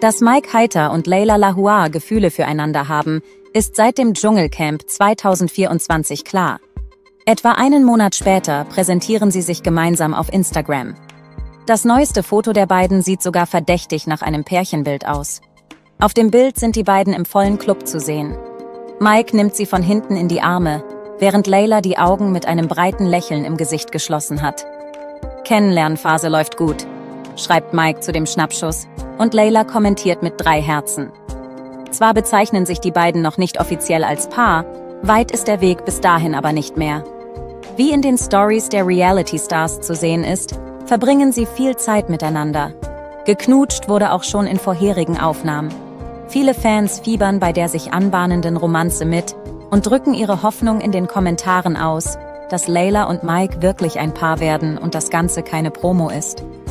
Dass Mike Heiter und Layla Lahua Gefühle füreinander haben, ist seit dem Dschungelcamp 2024 klar. Etwa einen Monat später präsentieren sie sich gemeinsam auf Instagram. Das neueste Foto der beiden sieht sogar verdächtig nach einem Pärchenbild aus. Auf dem Bild sind die beiden im vollen Club zu sehen. Mike nimmt sie von hinten in die Arme, während Layla die Augen mit einem breiten Lächeln im Gesicht geschlossen hat. Kennenlernphase läuft gut, schreibt Mike zu dem Schnappschuss, und Layla kommentiert mit 3 Herzen. Zwar bezeichnen sich die beiden noch nicht offiziell als Paar, weit ist der Weg bis dahin aber nicht mehr. Wie in den Stories der Reality-Stars zu sehen ist, verbringen sie viel Zeit miteinander. Geknutscht wurde auch schon in vorherigen Aufnahmen. Viele Fans fiebern bei der sich anbahnenden Romanze mit und drücken ihre Hoffnung in den Kommentaren aus, dass Layla und Mike wirklich ein Paar werden und das Ganze keine Promo ist.